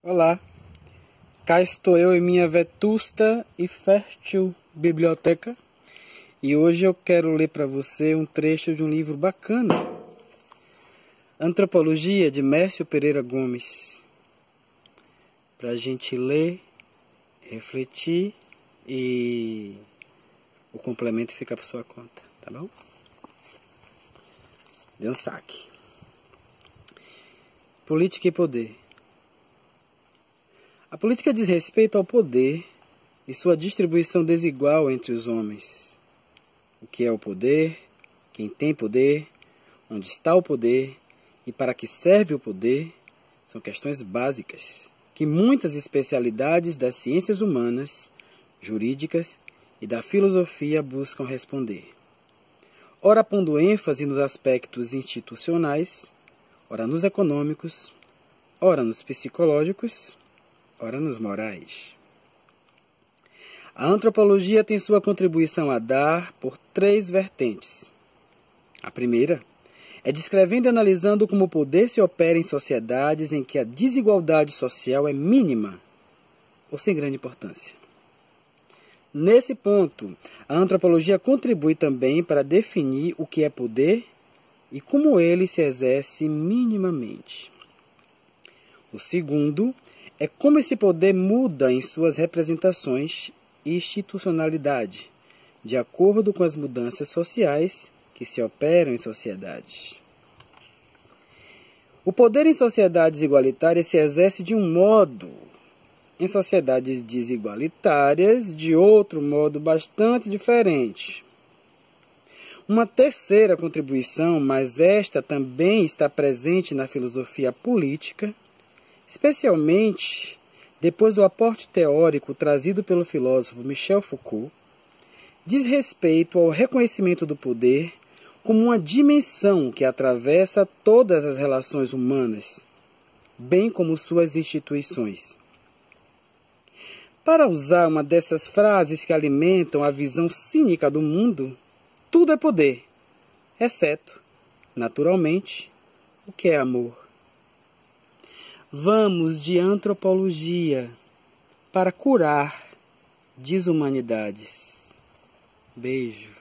Olá, cá estou eu em minha vetusta e fértil biblioteca e hoje eu quero ler para você um trecho de um livro bacana, Antropologia, de Mércio Pereira Gomes, para a gente ler, refletir e o complemento fica por sua conta, tá bom? Dê um saque. Política e poder. A política diz respeito ao poder e sua distribuição desigual entre os homens. O que é o poder, quem tem poder, onde está o poder e para que serve o poder são questões básicas que muitas especialidades das ciências humanas, jurídicas e da filosofia buscam responder. Ora pondo ênfase nos aspectos institucionais, ora nos econômicos, ora nos psicológicos, ora nos morais. A antropologia tem sua contribuição a dar por três vertentes. A primeira é descrevendo e analisando como o poder se opera em sociedades em que a desigualdade social é mínima ou sem grande importância. Nesse ponto, a antropologia contribui também para definir o que é poder e como ele se exerce minimamente. O segundo é como esse poder muda em suas representações e institucionalidade, de acordo com as mudanças sociais que se operam em sociedades. O poder em sociedades igualitárias se exerce de um modo, em sociedades desigualitárias, de outro modo bastante diferente. Uma terceira contribuição, mas esta também está presente na filosofia política, especialmente depois do aporte teórico trazido pelo filósofo Michel Foucault, diz respeito ao reconhecimento do poder como uma dimensão que atravessa todas as relações humanas, bem como suas instituições. Para usar uma dessas frases que alimentam a visão cínica do mundo, tudo é poder, exceto, naturalmente, o que é amor. Vamos de antropologia para curar desumanidades. Beijo.